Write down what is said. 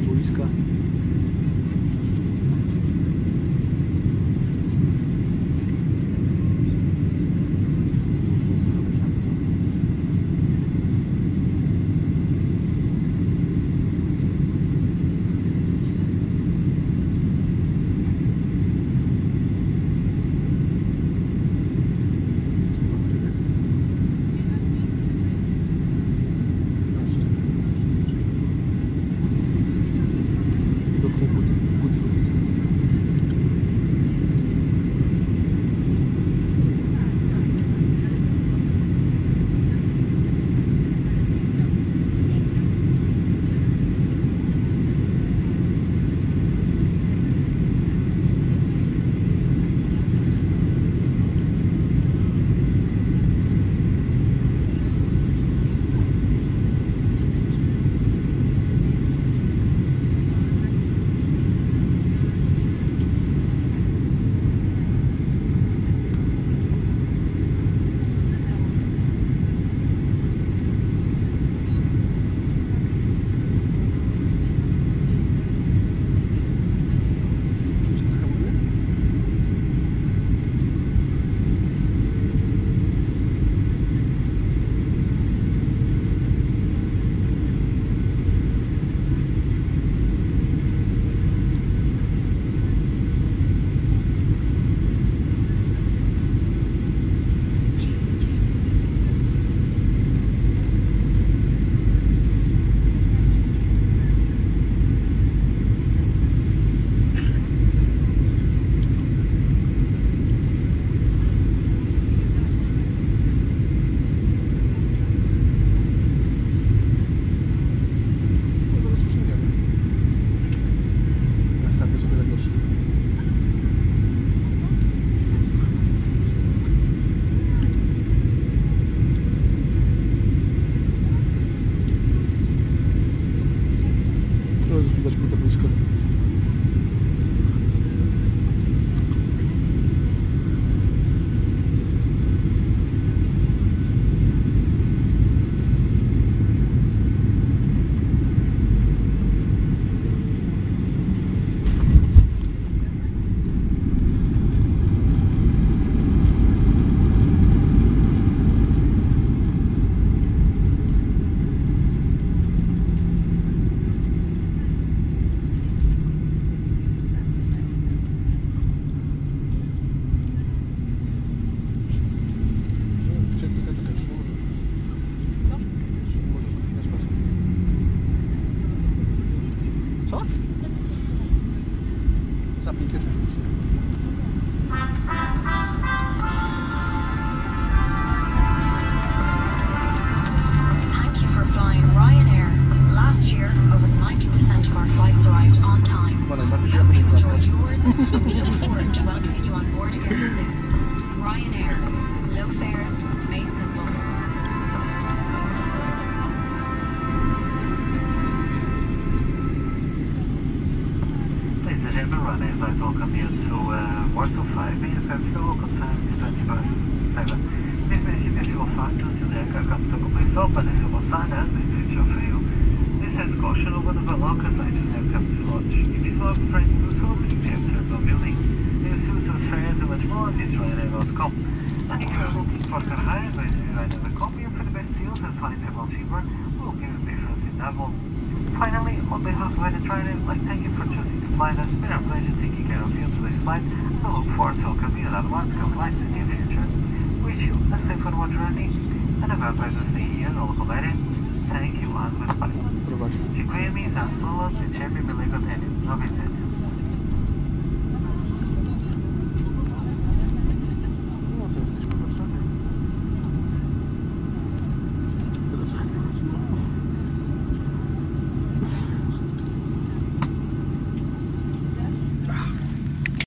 boiska. Już widać mi to blisko. Co? Zapnij kieszeń. Thank you for flying Ryanair. Last year, over 90% of our flights arrived on time. We hope you enjoyed yours, and we look forward to welcoming you on board again soon. Ryanair, low fares, made simple. Ladies and gentlemen, Ryanair is like to welcome you to Warsaw 5 minutes and your local time is 20:07. This means you can still faster until the aircraft comes to complete stop and this will sign and it's switch off for you. This has caution over the locker signs and aircraft dislodge. If you are afraid to do so, please be observed on building. There are suits of fares and much more at Ryanair.com. And if you are looking for car hire, visit Ryanair.com. You for the best deals and flights are cheaper. We'll give you a difference in double. Finally, on behalf of Ryanair, I'd like to thank you for choosing to fly us. It's been our pleasure taking care of you on today's flight. I look forward to welcoming you on other flights in the near future. Wish you a safe and warm journey and a very pleasant stay here in the local area. Thank you and goodbye. Dziękujemy za słowo, życzemy miłego dnia. Do widzenia.